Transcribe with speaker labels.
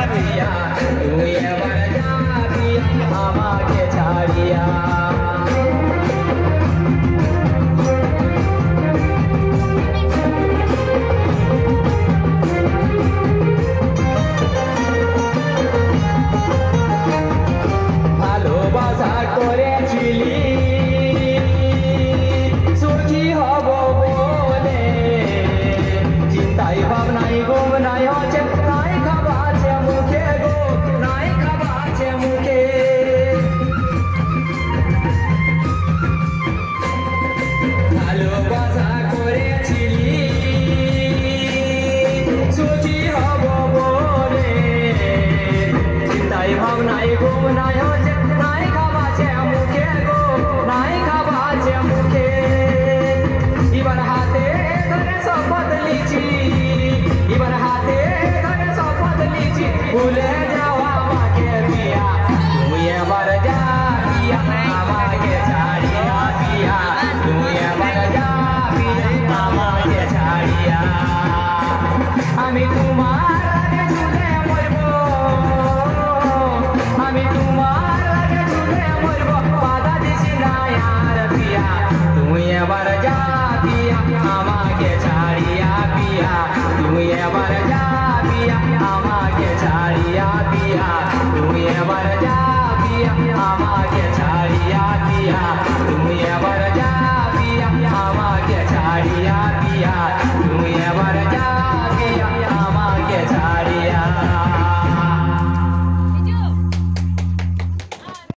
Speaker 1: পিয়া তুই এবার যা পিয়া আমাকে ছাড়িয়া ভালোবাসা করেছিলি সুখী হব বলে চিন্তাই ভাবনাই ঘুম নাই হচ্ছে নাই খাওয়া আছে মুখে গো নাই খাওয়া আছে মুখে ভালোবাসা করেছিলি সুখী হব বলে চিন্তাই ভাবনাই ঘুম নাই হচ্ছে নাই খাওয়া আছে মুখে গো নাই খাওয়া আছে মুখে এবার হাতে ধরে শপথ লিছি এবার হাতে ধরে শপথ লিছি ভুলে যাও আমাকে পিয়া তুই এবার যা পিয়া আমাকে ছাড়িয়া পিয়া তুই এবার যা পিয়া আমাকে ছাড়িয়া আমি তোমার লাগে ঝুলে মরবো আমি তোমার লাগে ঝুলে মরবো বাধা দিছি না আর পিয়া তুই এবার যা পিয়া আমাকে ছাড়িয়া পিয়া তুই এবার যা পিয়া আমাকে ছাড়িয়া পিয়া তুই এবার যা পিয়া আমাকে